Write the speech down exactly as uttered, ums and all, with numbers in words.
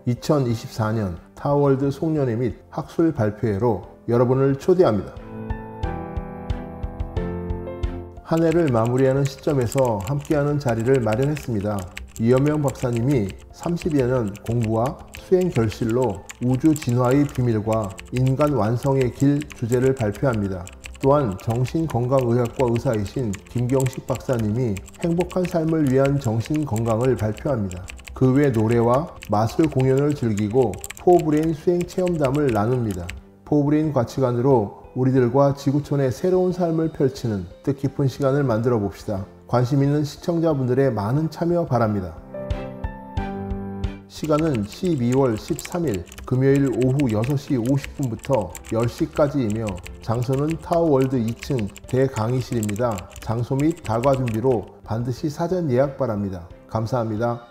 이천이십사 년 타워월드 송년회 및 학술 발표회로 여러분을 초대합니다. 한 해를 마무리하는 시점에서 함께하는 자리를 마련했습니다. 이여명 박사님이 삼십여 년 공부와 수행 결실로 우주 진화의 비밀과 인간 완성의 길 주제를 발표합니다. 또한 정신건강의학과 의사이신 김경식 박사님이 행복한 삶을 위한 정신건강을 발표합니다. 그 외 노래와 마술 공연을 즐기고 포브레인 수행체험담을 나눕니다. 포브레인 가치관으로 우리들과 지구촌의 새로운 삶을 펼치는 뜻깊은 시간을 만들어 봅시다. 관심 있는 시청자분들의 많은 참여 바랍니다. 시간은 십이월 십삼일 금요일 오후 여섯 시 오십 분부터 열 시까지이며 장소는 타워월드 이 층 대강의실입니다. 장소 및 다과 준비로 반드시 사전 예약 바랍니다. 감사합니다.